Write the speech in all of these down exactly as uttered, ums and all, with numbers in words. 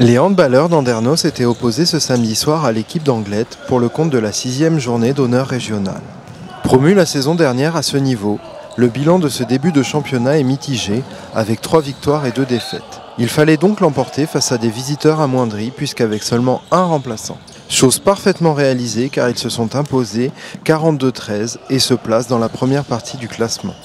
Les handballeurs d'Andernos s'étaient opposés ce samedi soir à l'équipe d'Anglet pour le compte de la sixième journée d'honneur régional. Promu la saison dernière à ce niveau, le bilan de ce début de championnat est mitigé, avec trois victoires et deux défaites. Il fallait donc l'emporter face à des visiteurs amoindris, puisqu'avec seulement un remplaçant. Chose parfaitement réalisée car ils se sont imposés quarante-deux à treize et se placent dans la première partie du classement.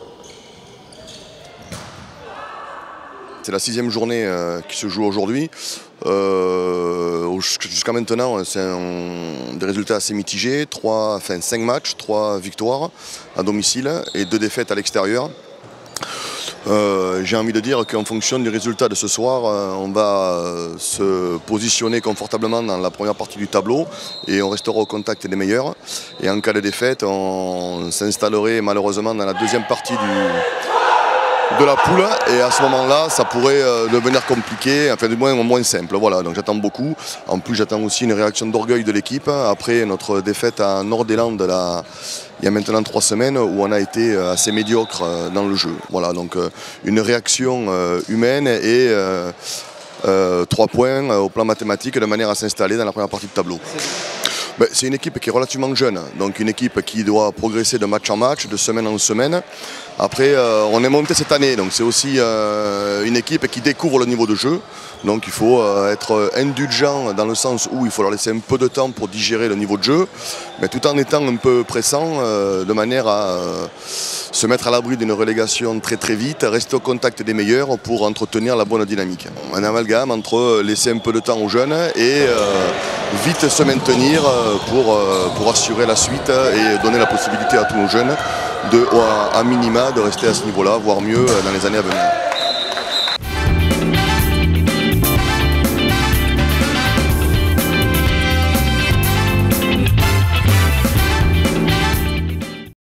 C'est la sixième journée euh, qui se joue aujourd'hui. Euh, Jusqu'à maintenant, c'est des résultats assez mitigés. Trois, enfin, cinq matchs, trois victoires à domicile et deux défaites à l'extérieur. Euh, J'ai envie de dire qu'en fonction du résultat de ce soir, euh, on va euh, se positionner confortablement dans la première partie du tableau et on restera au contact des meilleurs. Et en cas de défaite, on s'installerait malheureusement dans la deuxième partie du... de la poule, et à ce moment-là ça pourrait euh, devenir compliqué, enfin du moins moins simple. Voilà, donc j'attends beaucoup. En plus j'attends aussi une réaction d'orgueil de l'équipe après notre défaite à Nord-des-Landes là, il y a maintenant trois semaines où on a été assez médiocre dans le jeu. Voilà, donc euh, une réaction euh, humaine et euh, euh, trois points au plan mathématique de manière à s'installer dans la première partie du tableau. Ben, c'est une équipe qui est relativement jeune, donc une équipe qui doit progresser de match en match, de semaine en semaine. Après, euh, on est monté cette année, donc c'est aussi euh, une équipe qui découvre le niveau de jeu. Donc il faut euh, être indulgent dans le sens où il faut leur laisser un peu de temps pour digérer le niveau de jeu, mais tout en étant un peu pressant, euh, de manière à euh, se mettre à l'abri d'une relégation très très vite, rester au contact des meilleurs pour entretenir la bonne dynamique. Un amalgame entre laisser un peu de temps aux jeunes et euh, vite se maintenir pour, pour assurer la suite et donner la possibilité à tous nos jeunes de, à minima de rester à ce niveau-là, voire mieux dans les années à venir.